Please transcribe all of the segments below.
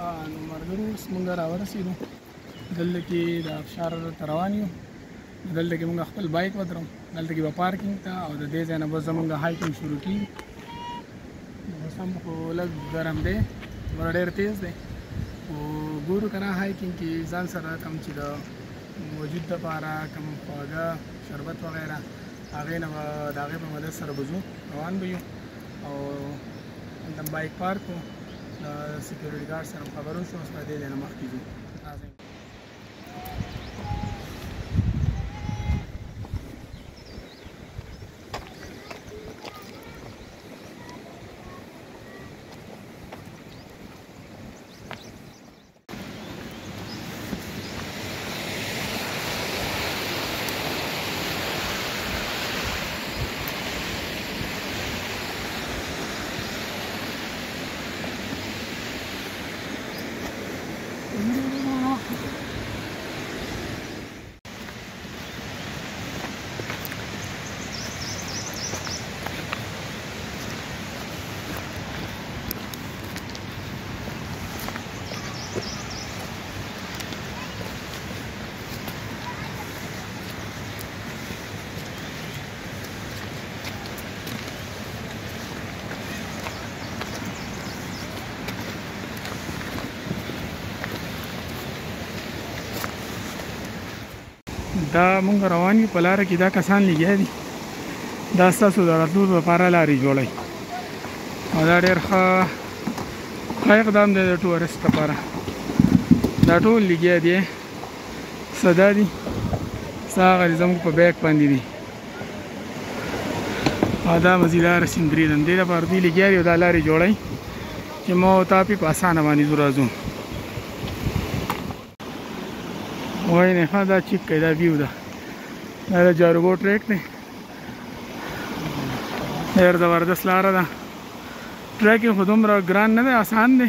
نو ملګرو اوس موږ راورسېدو دلته کې د ابشار ته روان یو دلته کې موږ خپل بایک ودرو دلته کې به پارکینګ ته او د دې ځای نه به زموږ هایکینګ شروع کېږي اوس هم خو لږ ګرم دی بر ډېر تیز دی خو ګورو که نه هایکینګ کې ځان سره کوم چې د وجود دپاره کوم خواږه شربت وغیره هغې نه به د هغې په مدد سره به ځو روان به یو او هلته بایک پارک کړو د سیکورټي ګارډ سره خبرو شو اوس به دې ځای نه مخکې ځو دا مونږ روان یو په لاره کې دا کسان لګیا دي دا ستاسو د راتلو لپاره لارې جوړوي او دا ډېر ښه اقدام دی د ټورسټ لپاره دا ټول لګیا دي څه دا دي څه هغه زموږ په بیک باندې دي او دا مزیداره سیندري ده دې لپاره دوی لګیا دي او دا لارې جوړوي چې ما او تا پې په اسانه باندې ځو راځو وای نه ښه دا چیک کوي دا ویو ده دا د جاروګو ټریک دی ډېر زبردست لاره ده ټریکینګ خو دومره ګران نه دی آسان دی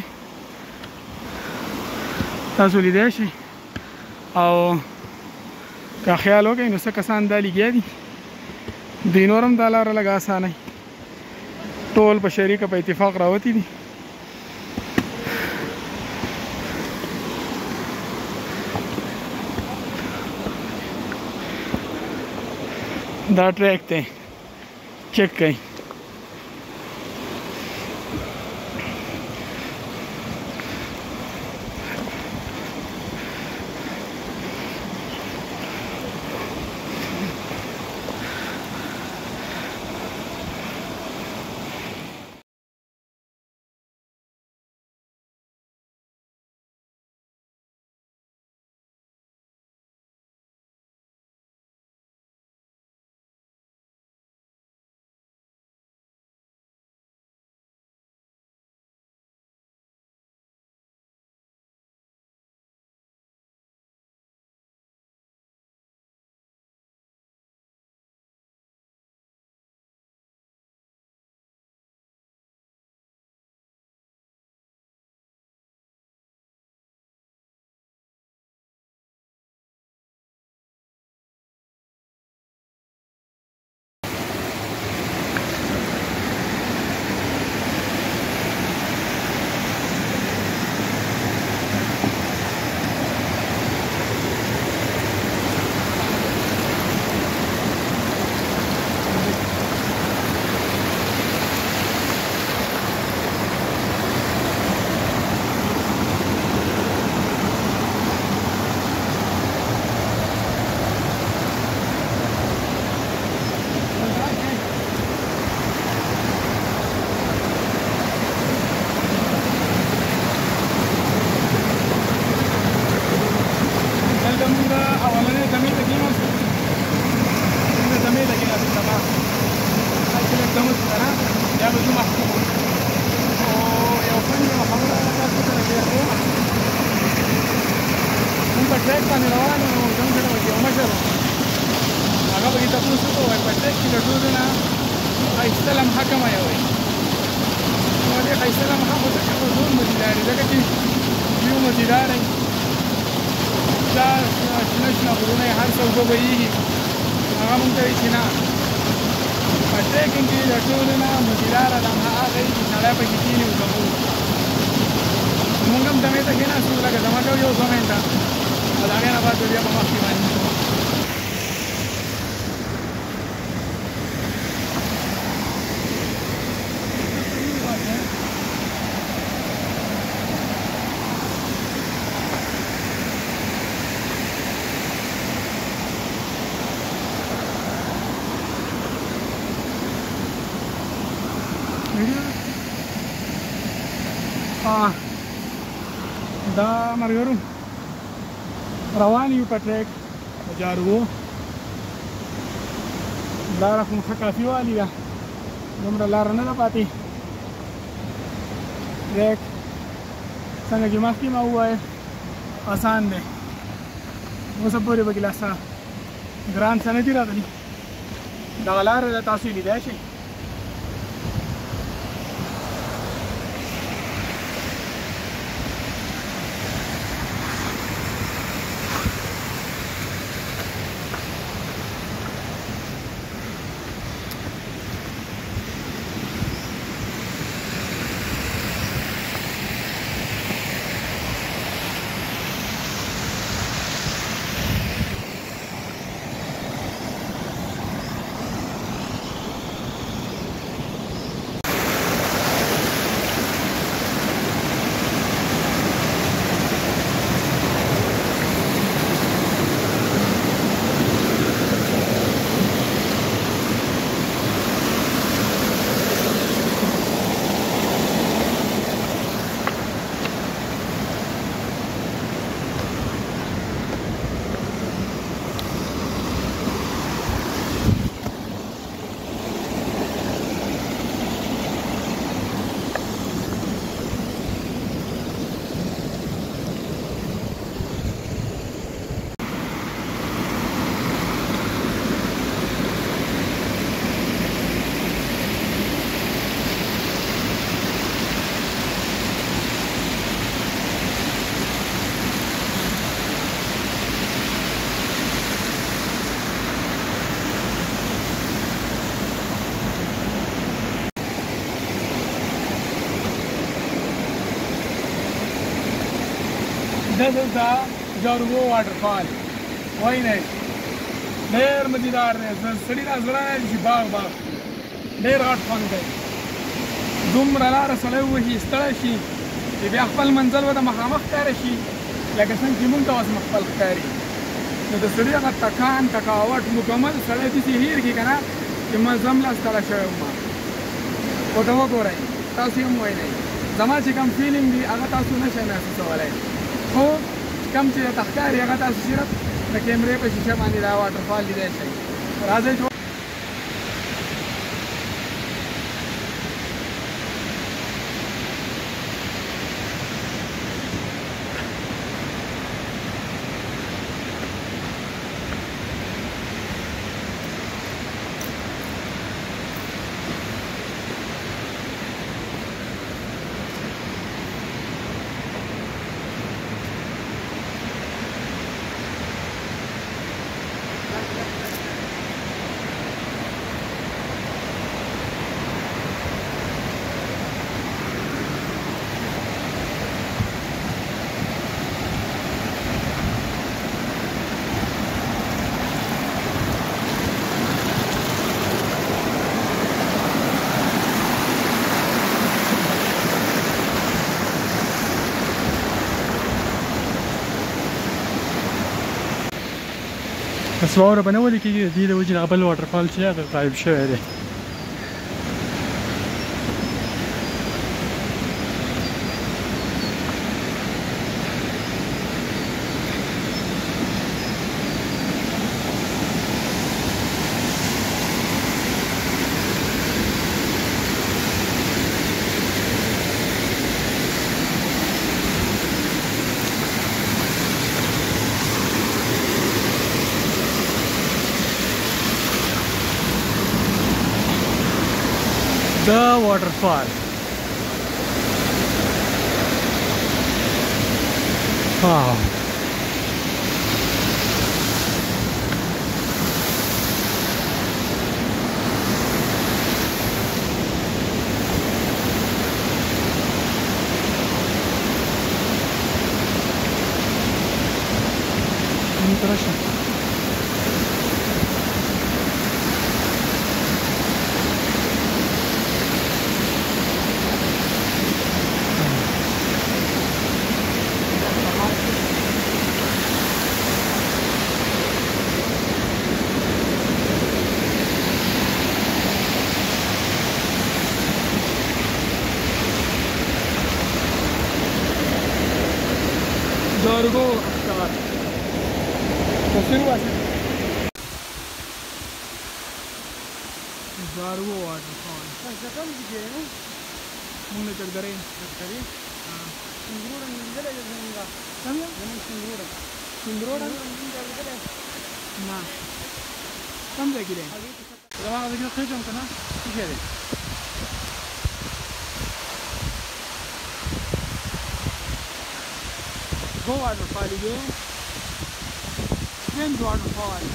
تاسو لیدی شئ او که خیال وکړئ نو څه کسان دا لګیا دي دوی نور هم دا لاره لږ اسانه ټول په شریکه په اتفاق راوتي دي دا ټریک دی چیک کړئ مونږ هم دمې ته کېناستو لکه دمه کوو یو 2 منټه او د هغې نه بعد بیا په مخکې باندې دا مرګرو روان یو په ټریک په جارو لاره خو ښه کافي والي ده دومره لاره نه ده پاتې ټریک څنګه چې مخکې ما ووایه اسان دی اوسه پورې پکې لا څه ګران څه نه دي راغلي دغه لاره ده تاسو یې لیدای شئ This is the Jarogo Waterfall. Why not? ډېر مزیدار دی سړي را زړه نه شي باغ ډېر غټ خوند دی دومره لاره سړی ووهي ستړی شي چې بیا خپل منزل ورته مخامخ ښکاره شي لکه څنګه چې مونږ ته اوس خپل ښکاري نو د سړي هغه تکان تکاوټ مکمل سړی داسې هېر کړي که نه چې ما زه هم لا ستړی شوی وم ورته وګورئ تاسو یې هم ویلی زما چې کوم فیلینګ دی هغه تاسو نه شئ محسوسولی خو کم چې درته ښکاري هغه تاسو صرف د کیمرې په شیشه باندې دا واټرفال لیدلی شئ راځئ واوره به نه ولې کېږي د دې د وجې نه بل واټرفال چې هغه غایب شوی دی The waterfall. Wow. Jarogo Afshar. Tafsir हुआ है Jarogo Waterfall. ऐसा कम कीजिए ना मुंने चढ़ करे करी हाँ सिंगरोड निकले जैसेगा समझा जमीन सिंगरोड सिंदरोड निकले ना समझा कि रे रवा वीडियो खींचो करना कीजिए रे Go waterfall again. Then waterfall.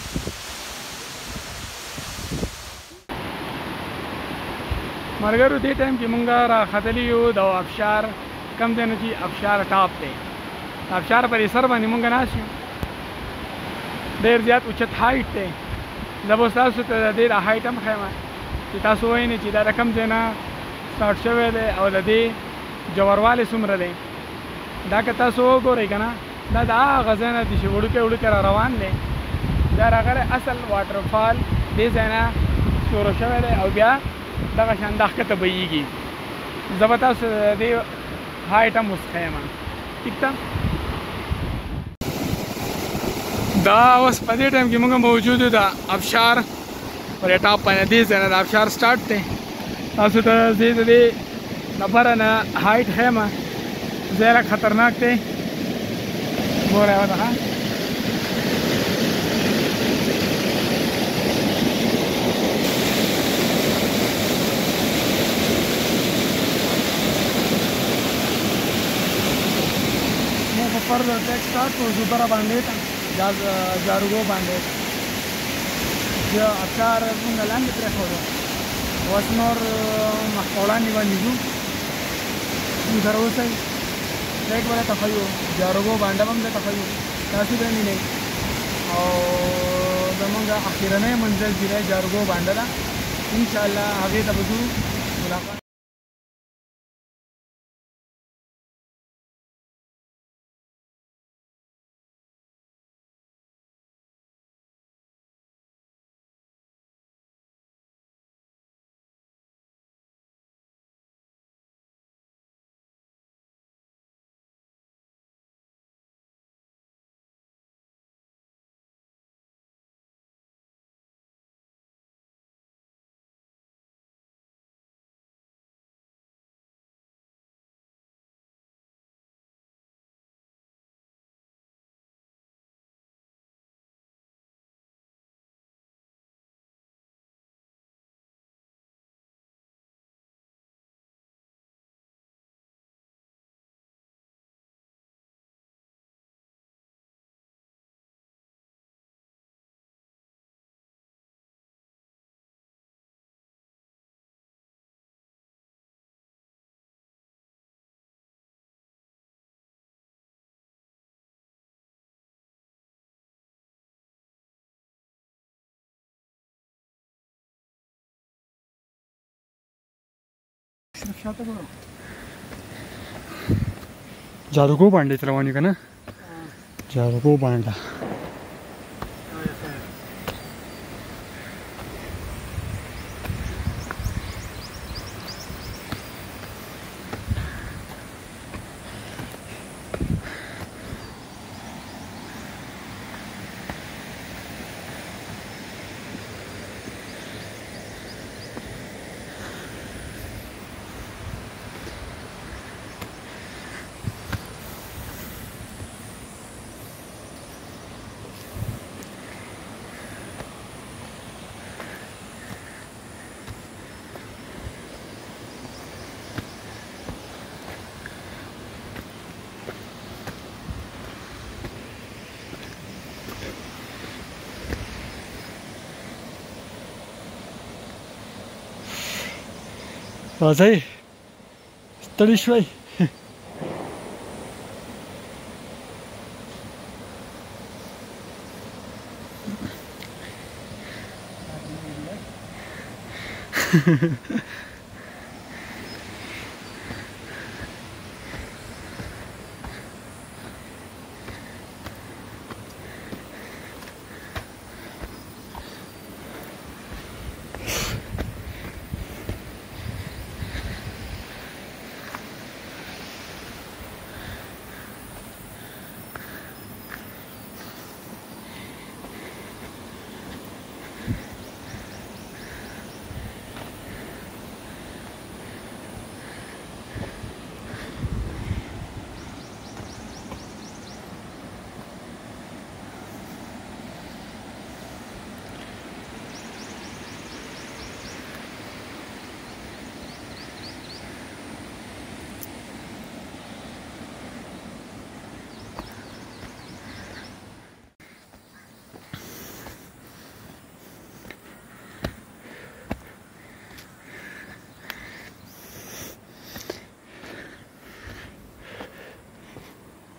مرګرو دې ټایم کې مونږه را ختلی یو د ابشار کم دی نه چې ابشار ټاپ دی ابشار پر سر باندې مونږ ناست یو ډېر زیات اوچت هایټ دی زه به تاسو ته د دې د هایټ هم ښیم چې تاسو وایئ چې دا د کم ځای نه سټارټ شوی دی او د دې ژوروالی څومره دی دا که تاسو وګورئ که نه دا د هغه ځای نه چې وړوکی وړوکی را روان دی دا راغلی اصل واټرفال دې ځای نه شروع شوی دی او بیا دغه شان دا ښکته بهیږي زه به تاسو د دې هایټ هم اوس ښیم ټیک ده دا اوس په دې ټایم کې موږ موجود یو د ابشار پر ټاپ باندې دې ځای نه د ابشار سټارټ دی تاسو ته زه د دې لپاره نه هایټ ښیم ځای لږ خطرناک دی ګوره ورته ښه पर ट्रैक स्टार्ट को जुबरा बांधे जारुगो बांधे जो अचार लैंड ट्रैक हो वसनोर मखौड़ा निबंधु घर हो सही ट्रैक वाला तफायु जारुगो बांधा बम से तफायु काशी बनी नहीं और दमंगा आखिरने मंजिल जिले जारुगो बांधा इंशाल्लाह आगे तबजू मुलाकात जारुगो बांधे चलवानी का ना जारुगो बांधा राजै ستړي شوي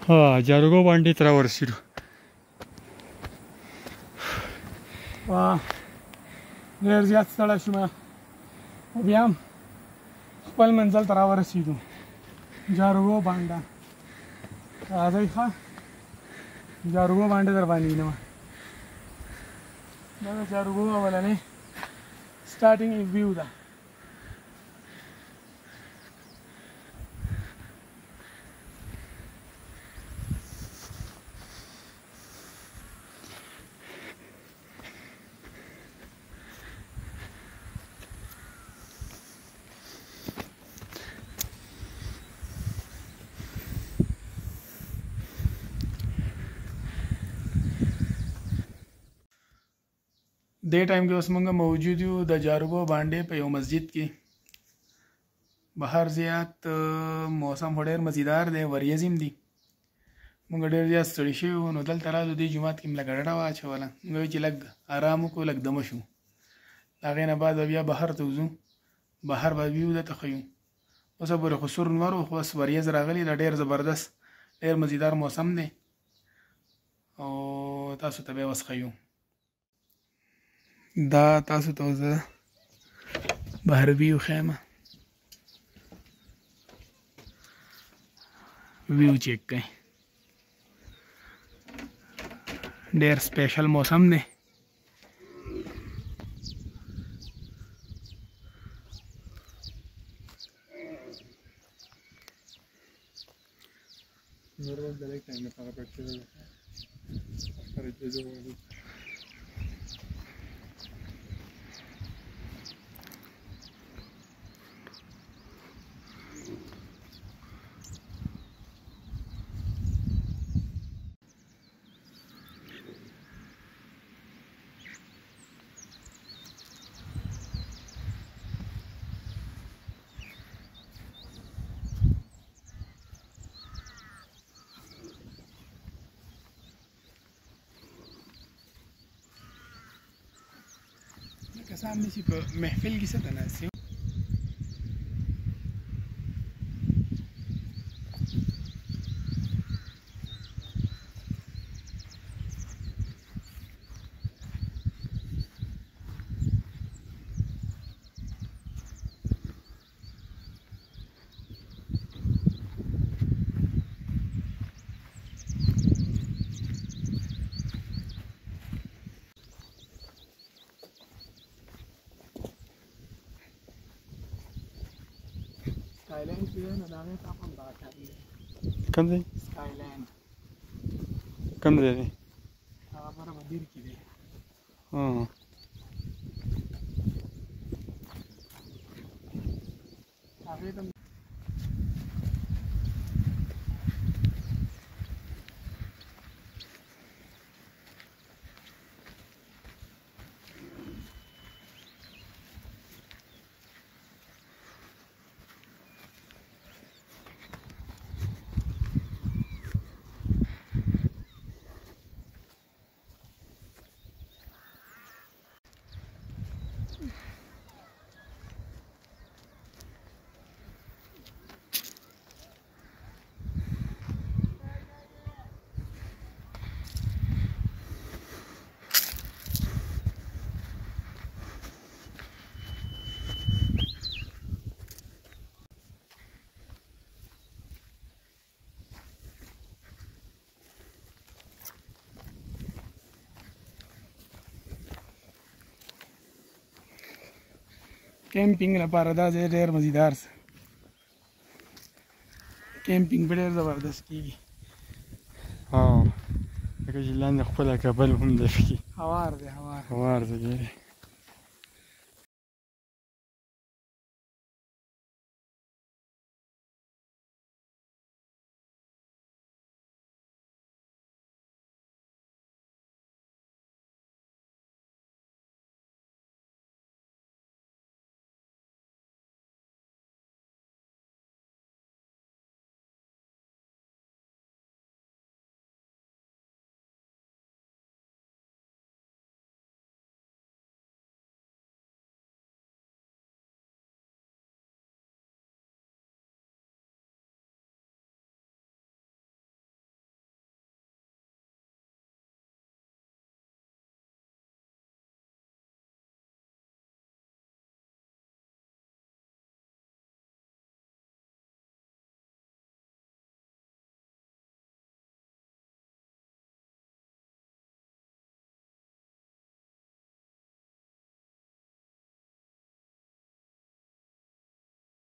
ها جاروګو باندې تر ورسېدو. ډېر زیات ستړی شوم خو بیا هم خپل منزل ته راورسېدو جاروګو بانډه. راځئ ښه جاروګو بانډه در باندې وینم. دا د جاروګو اولنۍ سټارټینګ ویو ده. دې ټایم کې اوس موږ موجود یو د جاروګو باندې په یو مسجد کې. بهر زیات موسم خو ډېر مزیدار دی، وریځې هم دي. موږ ډېر زیات ستړي شوي وو نو دلته رالو دې جومات کې مې لږه ډډه واچوله. موږ وایي چې لږ ارام وکړو، لږ دمه شو. د هغې نه بعد به بیا بهر ته وځو، بهر به ویو درته ښیو. اوسه پورې خو سور لمر و خو اوس وریځ راغلې ده، ډېر زبردست ډېر مزیدار موسم دی او تاسو ته به یې اوس ښیو. دا تاسو ته زه بهر ویو ښیم، ویو چیک کړئ. ډېر سپیشل موسم دی. کسان دي چې په محفل کې څه ته ناست یو. سکایلاین چې دی نو د هغې ټاپ هم دغه شان دی. کوم ځای؟ سکایلاین کوم ځای دی؟ هغه بره مدیر کې دی. هغې ته کیمپینګ لپاره دا ځای ډېر مزیدار څه کیمپینګ په ډېر زبردست کېږي. لکه چې لاندې ښکلی کابل هم دی پکې. هوار دی هوار دی ډېر.